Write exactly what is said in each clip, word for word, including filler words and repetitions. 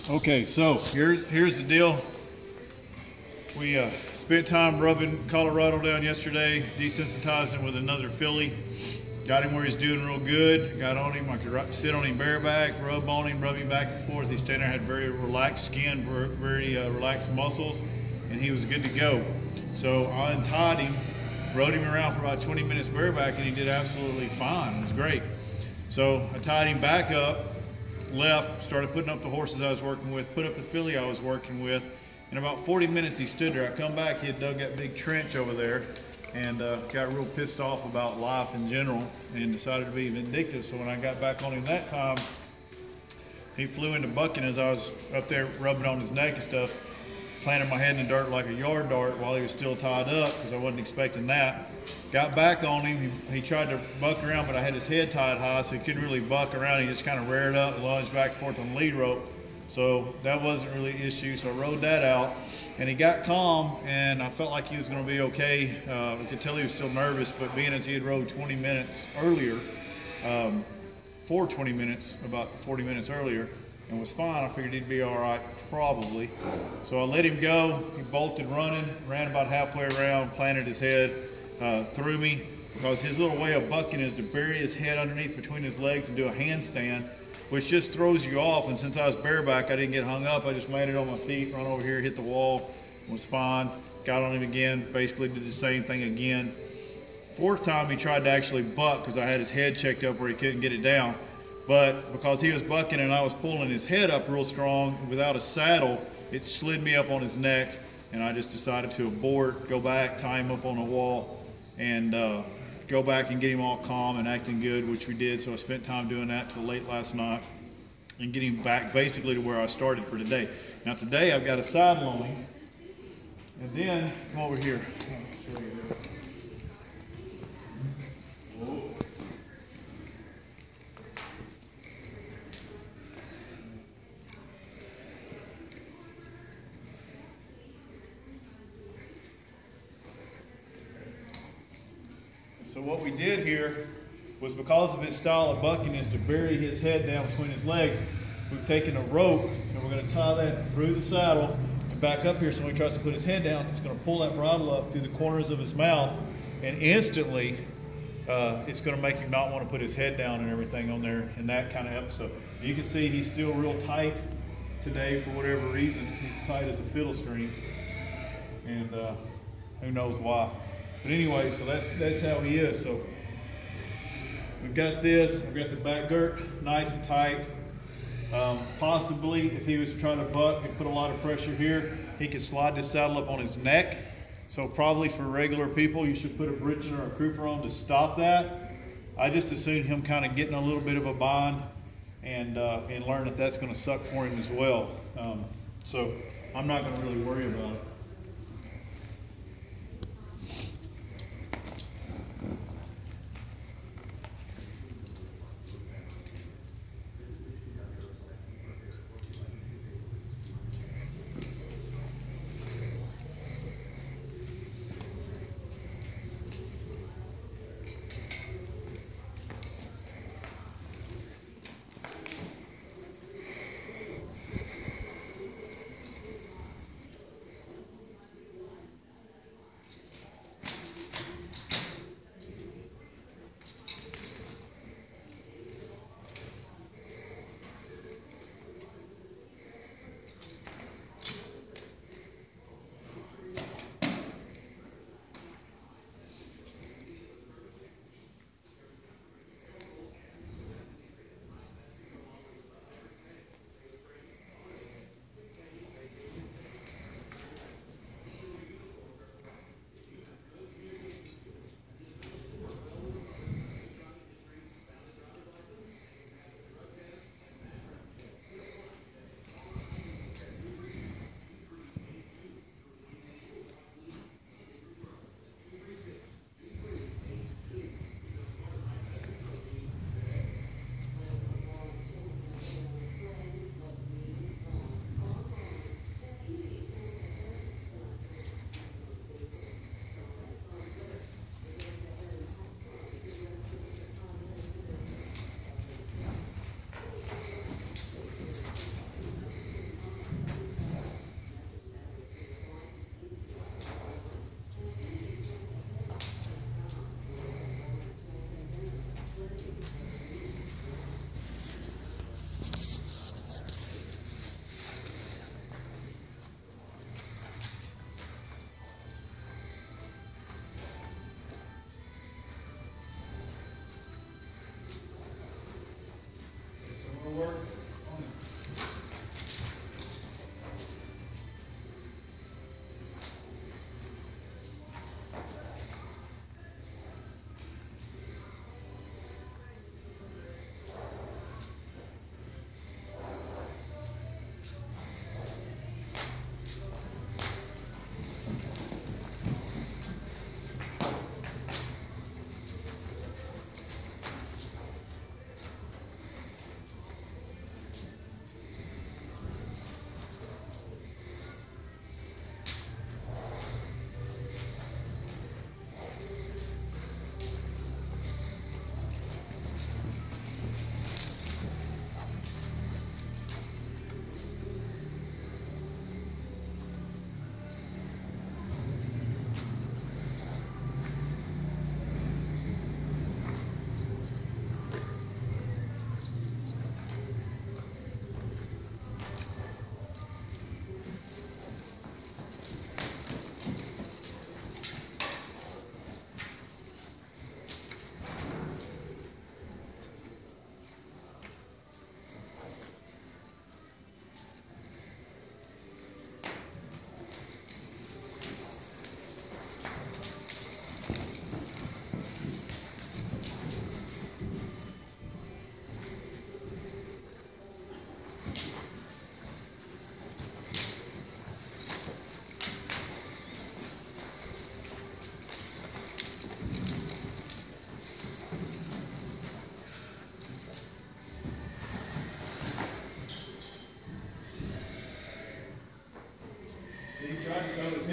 Okay, so here's here's the deal. We uh, spent time rubbing Colorado down yesterday, desensitized him with another filly. Got him where he's doing real good. Got on him, I could sit on him bareback, rub on him, rub him back and forth. He's standing there, had very relaxed skin, very uh, relaxed muscles, and he was good to go. So I untied him, rode him around for about twenty minutes bareback, and he did absolutely fine. It was great. So I tied him back up, left, started putting up the horses I was working with, put up the filly I was working with. In about forty minutes he stood there. I come back, he had dug that big trench over there and uh, got real pissed off about life in general and decided to be vindictive. So when I got back on him that time, he flew into bucking as I was up there rubbing on his neck and stuff, planted my head in the dirt like a yard dart while he was still tied up because I wasn't expecting that. Got back on him, he, he tried to buck around, but I had his head tied high, so he couldn't really buck around. He just kind of reared up and lunged back and forth on the lead rope. So that wasn't really an issue, so I rode that out. And he got calm, and I felt like he was going to be okay. Uh, I could tell he was still nervous, but being as he had rode twenty minutes earlier, um, for twenty minutes, about forty minutes earlier, and was fine, I figured he'd be all right, probably. So I let him go. He bolted running, ran about halfway around, planted his head, uh, threw me, because his little way of bucking is to bury his head underneath between his legs and do a handstand, which just throws you off. And since I was bareback, I didn't get hung up. I just landed on my feet, run over here, hit the wall, was fine. Got on him again, basically did the same thing again. Fourth time he tried to actually buck because I had his head checked up where he couldn't get it down. But because he was bucking and I was pulling his head up real strong without a saddle, it slid me up on his neck, and I just decided to abort, go back, tie him up on the wall, and uh, go back and get him all calm and acting good, which we did. So I spent time doing that till late last night and getting back basically to where I started for today. Now today I've got a saddle on him, and then come over here. I'll show you here. So what we did here was, because of his style of bucking is to bury his head down between his legs, we've taken a rope and we're going to tie that through the saddle and back up here, so when he tries to put his head down, it's going to pull that bridle up through the corners of his mouth, and instantly uh, it's going to make him not want to put his head down and everything on there in that kind of episode. You can see he's still real tight today for whatever reason. He's tight as a fiddle string, and uh, who knows why. But anyway, so that's that's how he is. So we've got this. We've got the back girt nice and tight. Um, possibly, if he was trying to buck and put a lot of pressure here, he could slide this saddle up on his neck. So probably for regular people, you should put a britchin or a crupper on to stop that. I just assumed him kind of getting a little bit of a bind and uh, and learn that that's going to suck for him as well. Um, so I'm not going to really worry about it.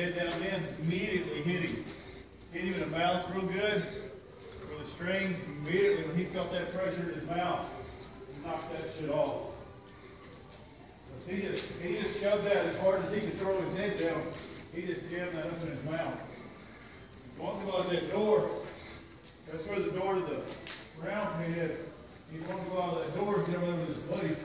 head down in, immediately hit him. Hit him in the mouth real good with a string. Immediately when he felt that pressure in his mouth, he knocked that shit off. He just, he just shoved that as hard as he could throw his head down. He just jammed that up in his mouth. Once he goes out that door, that's where the door to the round pin is. He wants to go out of that door and get over there with his buddies.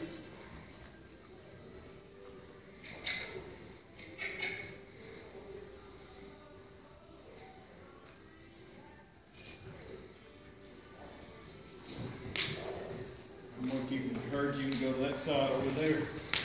I'm going to keep encouraging you to go to that side over there.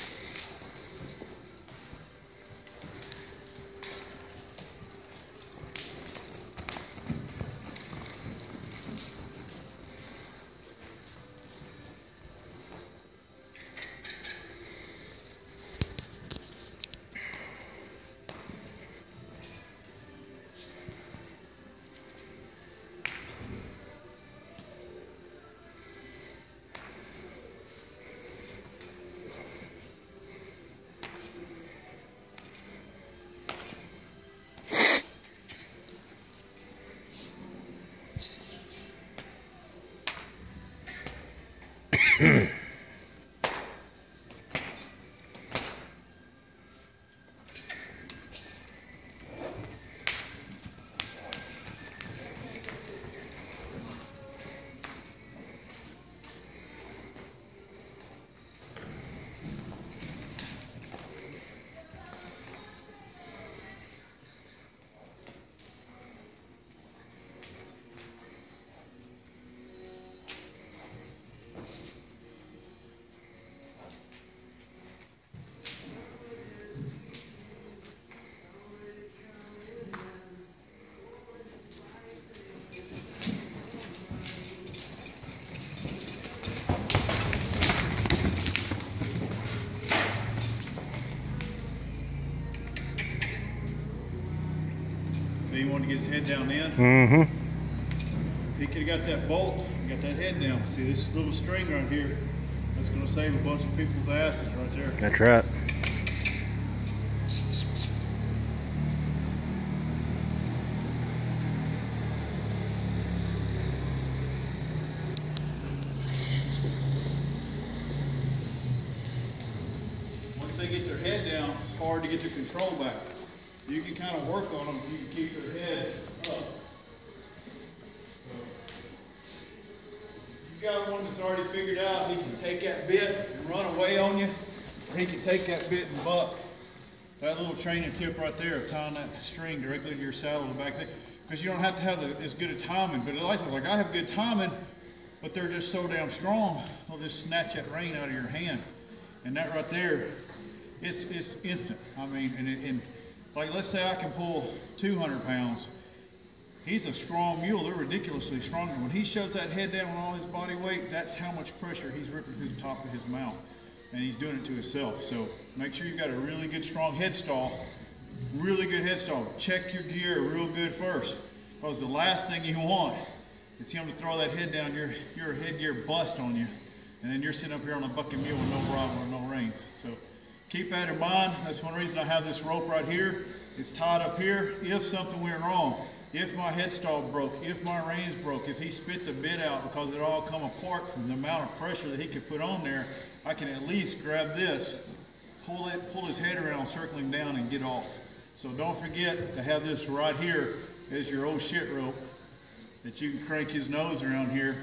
So you want to get his head down in? Mm-hmm. If he could have got that bolt, got that head down. See this little string right here? That's going to save a bunch of people's asses right there. That's right. Once they get their head down, it's hard to get their control back. You can kind of work on them if you can keep their head up. So, you got one that's already figured out he can take that bit and run away on you, or he can take that bit and buck. That little training tip right there of tying that string directly to your saddle in the back there, because you don't have to have the, as good a timing. But like, like I have good timing, but they're just so damn strong, they'll just snatch that rein out of your hand. And that right there, it's, it's instant. I mean, and, it, and like let's say I can pull two hundred pounds. He's a strong mule. They're ridiculously strong. When he shoves that head down with all his body weight, that's how much pressure he's ripping through the top of his mouth. And he's doing it to himself. So make sure you've got a really good strong head stall. Really good head stall. Check your gear real good first. Because the last thing you want is him to throw that head down, your, your headgear bust on you. And then you're sitting up here on a bucking mule with no bridle and no reins. So keep that in mind. That's one reason I have this rope right here. It's tied up here. If something went wrong, if my head stall broke, if my reins broke, if he spit the bit out because it all come apart from the amount of pressure that he could put on there, I can at least grab this, pull it, pull his head around, circle him down, and get off. So don't forget to have this right here as your old shit rope that you can crank his nose around here.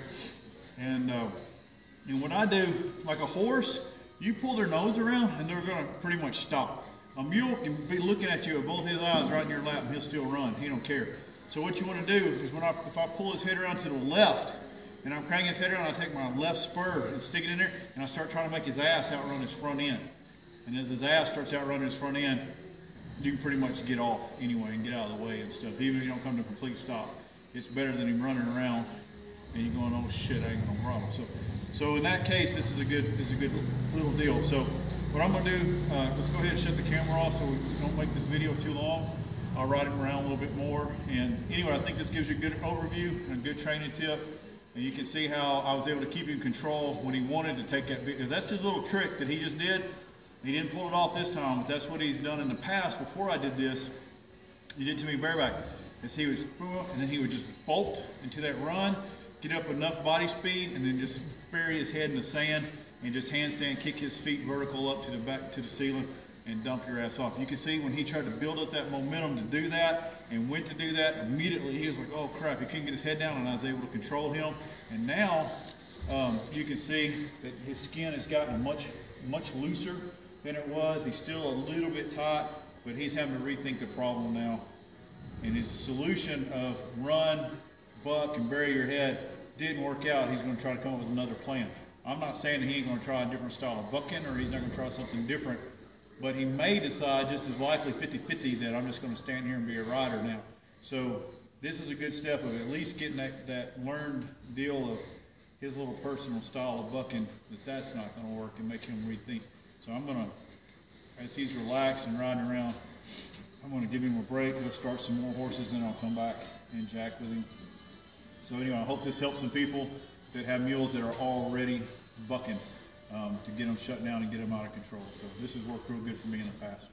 And uh, and what I do, like a horse, you pull their nose around and they're gonna pretty much stop. A mule can be looking at you with both his eyes right in your lap and he'll still run. He don't care. So what you want to do is when I, if I pull his head around to the left and I'm cranking his head around, I take my left spur and stick it in there and I start trying to make his ass outrun his front end. And as his ass starts outrunning his front end, you can pretty much get off anyway and get out of the way and stuff. Even if you don't come to a complete stop, it's better than him running around and you're going, oh shit, I ain't got no problem. So, so in that case, this is a good, is a good little deal. So what I'm going to do, uh, let's go ahead and shut the camera off so we don't make this video too long. I'll ride him around a little bit more. And anyway, I think this gives you a good overview and a good training tip. And you can see how I was able to keep him in control when he wanted to take that bit. Because that's his little trick that he just did. He didn't pull it off this time, but that's what he's done in the past before I did this. you did to me bareback, is he was, and then he would just bolt into that run, get up enough body speed, and then just bury his head in the sand and just handstand, kick his feet vertical up to the back to the ceiling and dump your ass off. You can see when he tried to build up that momentum to do that and went to do that, immediately he was like, oh crap, he couldn't get his head down, and I was able to control him. And now um, you can see that his skin has gotten much, much looser than it was. He's still a little bit tight, but he's having to rethink the problem now. And his solution of run, buck, and bury your head didn't work out. He's going to try to come up with another plan. I'm not saying that he ain't going to try a different style of bucking or he's not going to try something different, but he may decide just as likely fifty fifty that I'm just going to stand here and be a rider now. So this is a good step of at least getting that, that learned deal of his little personal style of bucking, that that's not going to work, and make him rethink. So I'm going to, as he's relaxed and riding around, I'm going to give him a break. We'll start some more horses, and I'll come back and jack with him. So anyway, I hope this helps some people that have mules that are already bucking um, to get them shut down and get them out of control. So this has worked real good for me in the past.